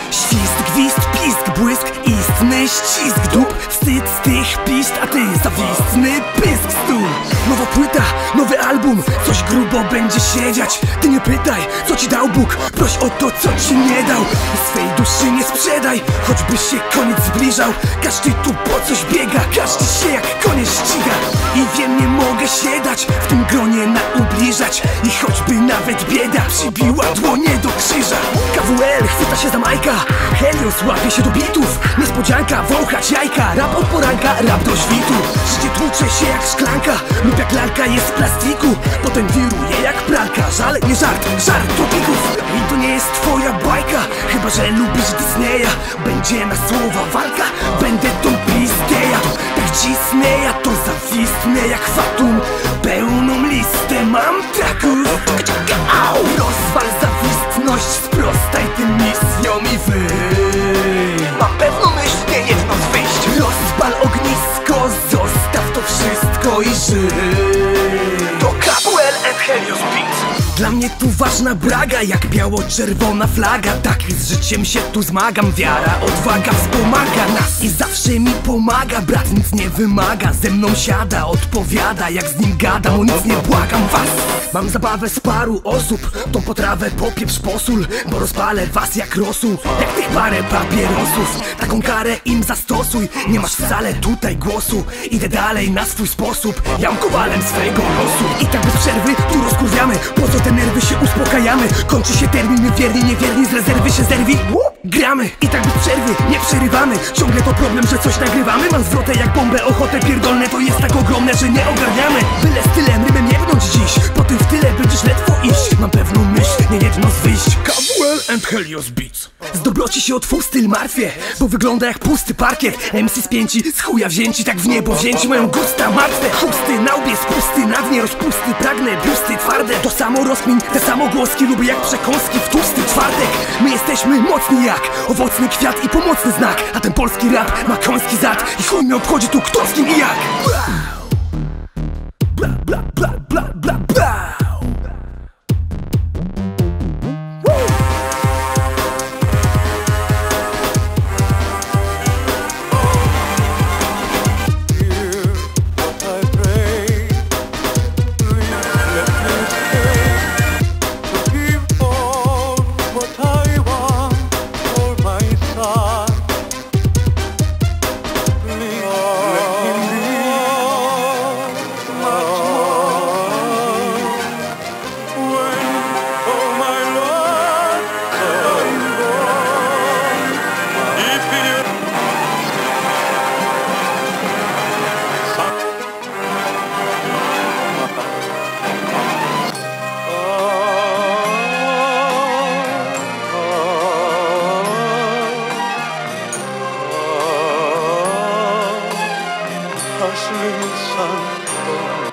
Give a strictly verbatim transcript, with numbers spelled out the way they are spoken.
Świst, gwizd, pisk, błysk, istny ścisk dup, wstyd z tych pist, a ty zawistny pysk stół. Nowa płyta, nowy album, coś grubo będzie siedziać. Ty nie pytaj, co ci dał Bóg, proś o to, co ci nie dał. I swej duszy nie sprzedaj, choćby się koniec zbliżał. Każdy tu po coś biega, każdy się jak konie ściga. I wiem, nie mogę się dać w tym gronie na ubliżać. I choćby nawet bieda przybiła dłonie do krzyża. K W L chwyta się za Majka, Helios łapie się do bitów. Niespodzianka, wąchać jajka, rap od poranka, rap do świtu. Życie tłucze się jak szklanka lub jak lalka jest z plastiku. Potem wiruje jak pralka, żal nie żart, żart tropików. I to nie jest twoja bajka, chyba że lubisz Disneya. Będzie na słowa walka, będę tą pizdę jadł. Tak cisnę, ja to zawistnę jak fatum. Pełną listę mam traków. Rozwal zawistność, sprostaj tym misjom i wyj. Mam pewną myśl, nie jedno z wyjść. Rozpal ognisko, zostaw to wszystko i żyj. To K W L and Helios Beats. Dla mnie tu ważna braga, jak biało-czerwona flaga. Tak z życiem się tu zmagam, wiara, odwaga wspomaga nas. I zawsze mi pomaga, brat nic nie wymaga. Ze mną siada, odpowiada, jak z nim gadam, o nic nie błagam was. Mam zabawę z paru osób, tą potrawę popieprz posól, bo rozpalę was jak rosół, jak tych parę papierosów. Taką karę im zastosuj, nie masz wcale tutaj głosu. Idę dalej na swój sposób, jam kowalem swego losu. I tak bez przerwy tu rozkurwiamy, po co te nerwy się uspokajamy. Kończy się termin, my wierni, niewierni, z rezerwy się zerwi. Gramy i tak bez przerwy, nie przerywamy. Ciągle to problem, że coś nagrywamy. Mam zwrotę jak bombę, ochotę pierdolne to jest tak ogromne, że nie ogarniamy. Byle stylem rymem jebnąć dziś, po tym w tyle będziesz ledwo iść. Mam pewną myśl, nie jedno z wyjść. K W L and Helios Beats. Z dobroci się otwór styl martwię, bo wygląda jak pusty parkiet. M C spięci, z chuja wzięci, tak w niebo wzięci. Mają gusta martwe, chusty na łbie, spusty na dnie, rozpusty, pragnę, biusty twarde. To samo rozkmin, te samo głoski, lubię jak przekąski w tłusty czwartek. My jesteśmy mocni jak owocny kwiat i pomocny znak. A ten polski rap ma koński zad i chuj mnie obchodzi tu kto z kim i jak. Bla bla bla bla bla bla. Hustling sun.